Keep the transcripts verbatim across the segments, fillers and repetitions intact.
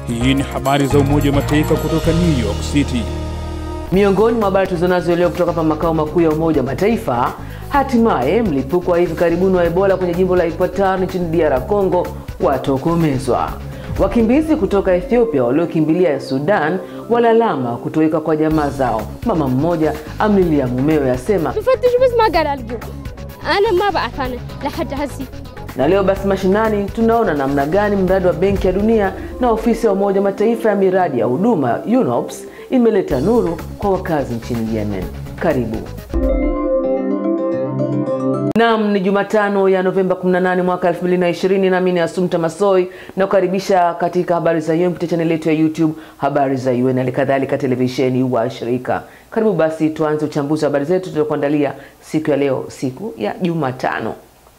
Hii ni habari za Umoja wa Mataifa kutoka New York City. Miongoni mwa habari tulizonazo leo kutoka hapa makao makuu ya Umoja wa Mataifa, hatimaye mlipuko wa hivi karibuni wa Ebola kwenye jimbo la Equateur nchini D R Congo watokomezwa. Wakimbizi kutoka Ethiopia waliokimbilia Sudan walalama kutoweka kwa jamaa zao. Mama mmoja amlilia mumewe asema, na leo basi mashinani tunaona namna gani mradi wa Benki ya Dunia na ofisi ya Umoja wa Mataifa ya miradi ya huduma U N O P S imeleta nuru kwa wakazi nchini Yemen. Karibu. Naam, ni Jumatano ya Novemba kumi na nane mwaka elfu mbili na ishirini, na mimi ni Asumta Masoi na kukaribisha katika habari za U N kupitia channel yetu ya YouTube Habari za U N, alikadhalika televisheni wa shirika. Karibu basi tuanze uchambuzi wa habari zetu tulizokuandalia siku ya leo, siku ya Jumatano.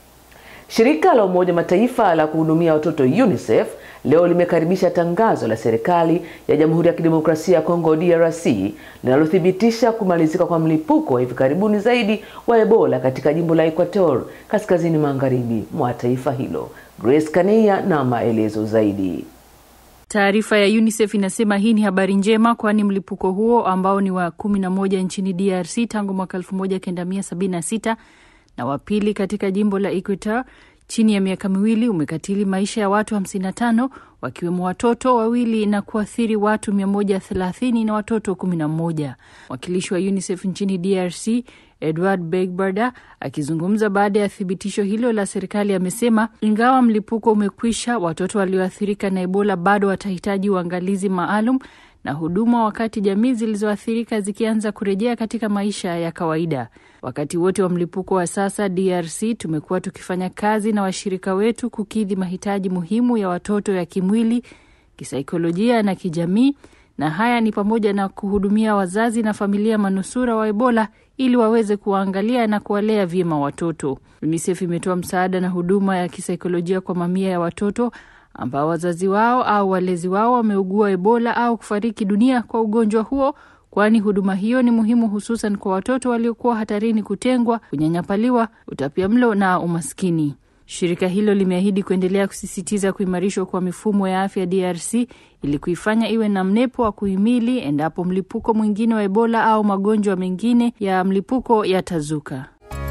Shirika la Umoja Mataifa la kuhudumia watoto UNICEF leo limekaribisha tangazo la serikali ya Jamhuri ya Kidemokrasia ya Kongo D R C linalothibitisha kumalizika kwa mlipuko hivi karibuni zaidi wa Ebola katika jimbo la Equateur kaskazini magharibi mwa taifa hilo. Grace Kania na maelezo zaidi. Taarifa ya UNICEF inasema hii ni habari njema, kwani mlipuko huo ambao ni wa kumi na moja nchini D R C tangu mwaka elfu moja kenda mia sabini na sita na wa pili katika jimbo la Equateur chini ya miaka miwili umekatili maisha ya watu hamsini na tano wakiwemo watoto wawili na kuathiri watu mia moja thelathini na watoto kumi na moja. Wakilishi wa UNICEF nchini D R C Edward Begbarda akizungumza baada ya thibitisho hilo la serikali amesema ingawa mlipuko umekwisha, watoto walioathirika na Ebola bado watahitaji uangalizi maalum na huduma wakati jamii zilizoathirika zikianza kurejea katika maisha ya kawaida. Wakati wote wa mlipuko wa sasa D R C tumekuwa tukifanya kazi na washirika wetu kukidhi mahitaji muhimu ya watoto ya kimwili, kisaikolojia na kijamii, na haya ni pamoja na kuhudumia wazazi na familia manusura wa Ebola ili waweze kuangalia na kuwalea vyema watoto. UNICEF imetoa msaada na huduma ya kisaikolojia kwa mamia ya watoto ambao wazazi wao au walezi wao wameugua Ebola au kufariki dunia kwa ugonjwa huo, kwani huduma hiyo ni muhimu hususan kwa watoto waliokuwa hatarini kutengwa, kunyanyapaliwa, utapiamlo na umaskini. Shirika hilo limeahidi kuendelea kusisitiza kuimarishwa kwa mifumo ya afya D R C ili kuifanya iwe na mnepo wa kuhimili endapo mlipuko mwingine wa Ebola au magonjwa mengine ya mlipuko yatazuka.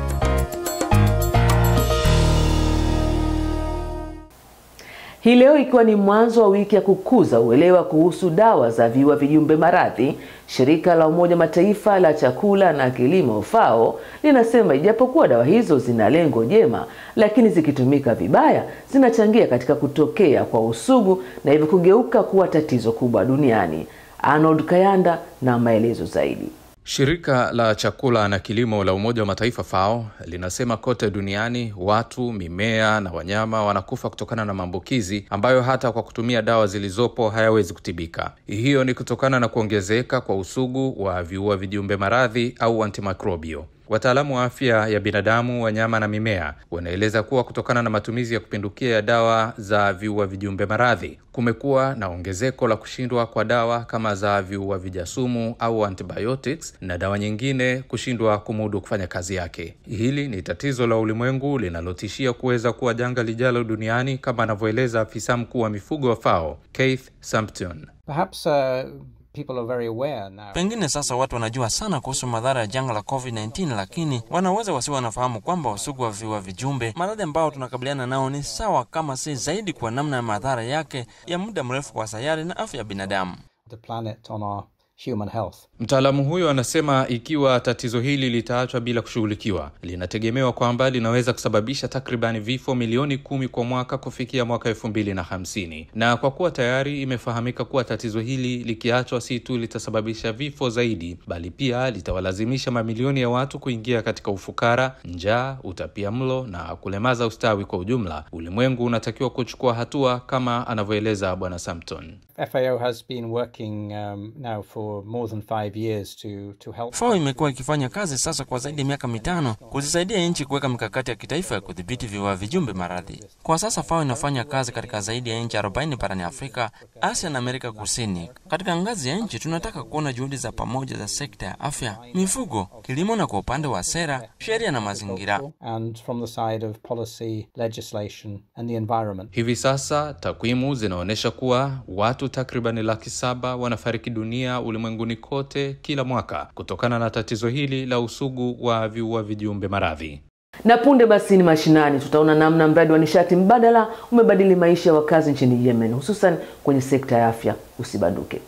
Hii leo ikiwa ni mwanzo wa wiki ya kukuza uelewa kuhusu dawa za viua vijumbe maradhi, shirika la Umoja Mataifa la chakula na kilimo FAO linasema ijapokuwa dawa hizo zina lengo jema, lakini zikitumika vibaya zinachangia katika kutokea kwa usugu na hivyo kugeuka kuwa tatizo kubwa duniani. Arnold Kayanda na maelezo zaidi. Shirika la chakula na kilimo la Umoja wa Mataifa FAO linasema kote duniani watu, mimea na wanyama wanakufa kutokana na maambukizi ambayo hata kwa kutumia dawa zilizopo hayawezi kutibika. Hiyo ni kutokana na kuongezeka kwa usugu wa viua vijumbe maradhi au antimicrobial. Wataalamu wa afya ya binadamu, wanyama na mimea wanaeleza kuwa kutokana na matumizi ya kupindukia ya dawa za viua vijumbe maradhi, kumekuwa na ongezeko la kushindwa kwa dawa kama za viua vijasumu au antibiotics na dawa nyingine kushindwa kumudu kufanya kazi yake. Hili ni tatizo la ulimwengu linalotishia kuweza kuwa janga lijalo duniani, kama anavyoeleza afisa mkuu wa mifugo wa FAO, Keith Sampton. Perhaps uh... people are very aware now. Pengine sasa watu wanajua sana kuhusu madhara ya janga la COVID nineteen, lakini wanaweza wasiwe wanafahamu kwamba usugu wa viua vijumbe maradhi ambao tunakabiliana nao ni sawa kama si zaidi kwa namna ya madhara yake ya muda mrefu kwa sayari na afya ya binadamu. The planet on our human health. Mtaalamu huyo anasema ikiwa tatizo hili litaachwa bila kushughulikiwa, linategemewa kwamba linaweza kusababisha takribani vifo milioni kumi kwa mwaka kufikia mwaka elfu mbili na hamsini. Na kwa kuwa tayari imefahamika kuwa tatizo hili likiachwa si tu litasababisha vifo zaidi, bali pia litawalazimisha mamilioni ya watu kuingia katika ufukara, njaa, utapiamlo na kulemaza ustawi kwa ujumla, ulimwengu unatakiwa kuchukua hatua, kama anavyoeleza Bwana Sampton. F A O has been working um, now for for more than five years to to help. F A O imekuwa ikifanya kazi sasa kwa zaidi ya miaka mitano kuzisaidia nchi kuweka mikakati ya kitaifa ya kudhibiti viua vijumbe maradhi. Kwa sasa F A O inafanya kazi katika zaidi ya nchi arobaini barani Afrika, Asia na Amerika Kusini. Katika ngazi ya nchi tunataka kuona juhudi za pamoja za sekta ya afya, mifugo, kilimo na kwa upande wa sera, sheria na mazingira. And from the side of policy, legislation and the environment. Hivi sasa takwimu zinaonyesha kuwa watu takriban laki saba wanafariki dunia ulimwenguni kote kila mwaka kutokana na tatizo hili la usugu wa viua vijumbe maradhi. Na punde basi ni mashinani, tutaona namna mradi wa nishati mbadala umebadili maisha ya wakazi nchini Yemen, hususan kwenye sekta ya afya. Usibanduke.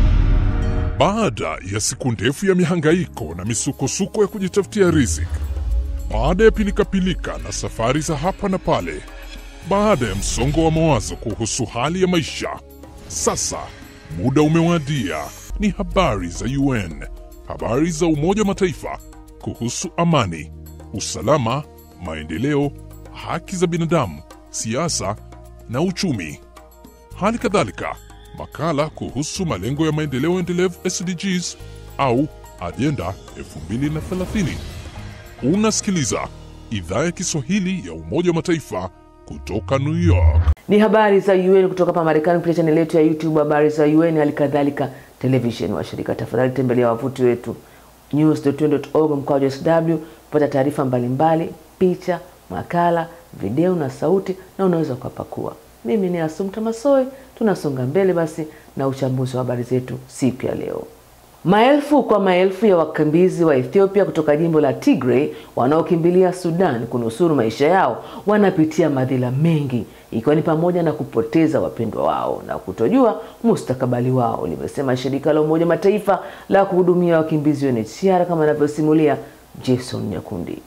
Baada ya siku ndefu ya mihangaiko na misukosuko ya kujitafutia riziki, baada ya pilika-pilika na safari za hapa na pale, baada ya msongo wa mawazo kuhusu hali ya maisha, sasa muda umewadia. Ni habari za U N, habari za Umoja wa Mataifa kuhusu amani, usalama, maendeleo, haki za binadamu, siasa na uchumi. Hali kadhalika makala kuhusu malengo ya maendeleo endelevu S D Gs au Agenda elfu mbili na thelathini. Unasikiliza Idhaa ya Kiswahili ya Umoja wa Mataifa kutoka New York. Ni habari za U N kutoka hapa Marekani kupitia channel yetu ya YouTube habari za U N, halikadhalika television wa shirika. Tafadhali tembelea wavuti wetu news dot u n dot org mkwaju S W kupata taarifa mbalimbali, picha, makala, video na sauti, na unaweza kupakua. Mimi ni Asumta Masoi, tunasonga mbele basi na uchambuzi wa habari zetu siku ya leo. Maelfu kwa maelfu ya wakimbizi wa Ethiopia kutoka jimbo la Tigray wanaokimbilia Sudan kunusuru maisha yao wanapitia madhila mengi, ikiwa ni pamoja na kupoteza wapendwa wao na kutojua mustakabali wao, limesema shirika la Umoja Mataifa la kuhudumia wakimbizi U N S J U kama anavyosimulia Jason Nyakundi.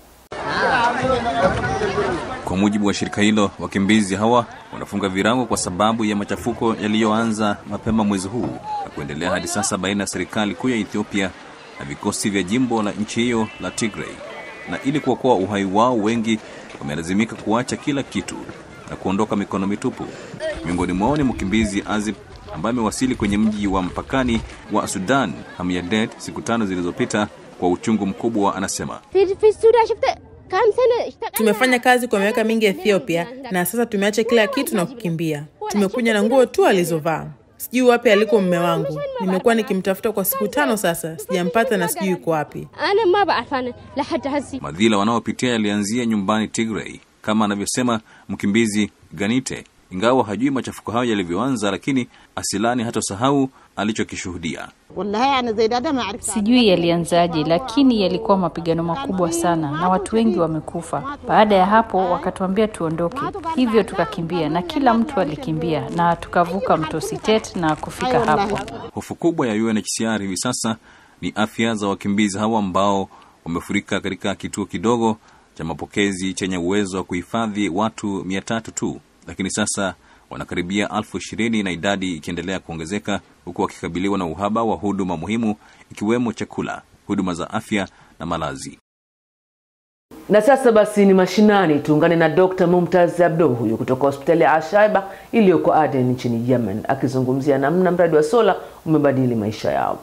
Kwa mujibu wa shirika hilo, wakimbizi hawa wanafunga virago kwa sababu ya machafuko yaliyoanza mapema mwezi huu na kuendelea hadi sasa baina ya serikali kuu ya Ethiopia na vikosi vya jimbo la nchi hiyo la Tigray. Na ili kuokoa uhai wao, wengi wamelazimika kuacha kila kitu na kuondoka mikono mitupu. Miongoni mwao ni mkimbizi Azib ambaye amewasili kwenye mji wa mpakani wa Sudan Hamyadet siku tano zilizopita. Kwa uchungu mkubwa anasema, tumefanya kazi kwa miaka mingi Ethiopia na sasa tumeacha kila kitu na kukimbia. Tumekuja na nguo tu alizovaa. Sijui wapi aliko mume wangu. Nimekuwa nikimtafuta kwa siku tano sasa, sijampata na sijui yuko wapi. Madhila wanaopitia yalianzia nyumbani Tigray, kama anavyosema mkimbizi Ganite. Ingawa hajui machafuko hayo yalivyoanza, lakini asilani hatosahau alichokishuhudia. Sijui yalianzaje, lakini yalikuwa mapigano makubwa sana na watu wengi wamekufa. Baada ya hapo wakatuambia tuondoke, hivyo tukakimbia na kila mtu alikimbia na tukavuka mto Sitet na kufika hapo. Hofu kubwa ya U N S J U hivi sasa ni afya za wakimbizi hawa ambao wamefurika katika kituo kidogo cha mapokezi chenye uwezo wa kuhifadhi watu mia tatu tu, lakini sasa wanakaribia elfu ishirini na idadi ikiendelea kuongezeka, huku wakikabiliwa na uhaba wa huduma muhimu ikiwemo chakula, huduma za afya na malazi. Na sasa basi ni mashinani, tuungane na Doctor Mumtaz Abdo huyu kutoka hospitali ya Ashaiba iliyoko Aden nchini Yemen, akizungumzia namna mradi wa sola umebadili maisha yao.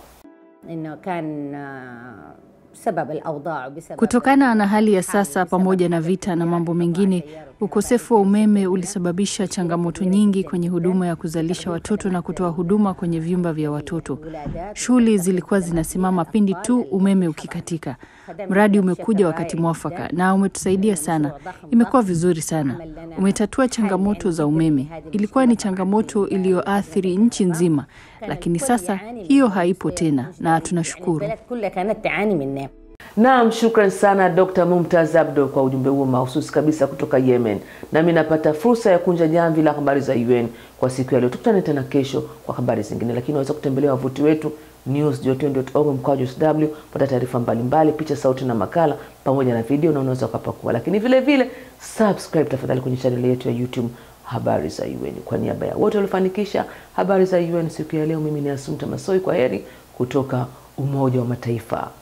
Kutokana na hali ya sasa pamoja na vita na mambo mengine, ukosefu wa umeme ulisababisha changamoto nyingi kwenye huduma ya kuzalisha watoto na kutoa huduma kwenye vyumba vya watoto. Shughuli zilikuwa zinasimama pindi tu umeme ukikatika. Mradi umekuja wakati mwafaka na umetusaidia sana. Imekuwa vizuri sana. Umetatua changamoto za umeme. Ilikuwa ni changamoto iliyoathiri nchi nzima, lakini sasa hiyo haipo tena na tunashukuru. Naam, shukran sana Doctor Mumtaz Abdo kwa ujumbe huo mahususi kabisa kutoka Yemen. Na mimi napata fursa ya kunja jamvi la habari za U N kwa siku ya leo. Tukutane tena kesho kwa habari zingine, lakini unaweza kutembelea wavuti wetu news dot u n dot org mkwaju S W kupata taarifa mbalimbali, picha, sauti na makala pamoja na video, na unaweza kupakua. Lakini vile vile subscribe tafadhali kwenye channel yetu ya YouTube habari za U N. Kwa niaba ya wote waliofanikisha habari za U N siku ya leo, mimi ni Asumta Masoi. Kwa heri kutoka Umoja wa Mataifa.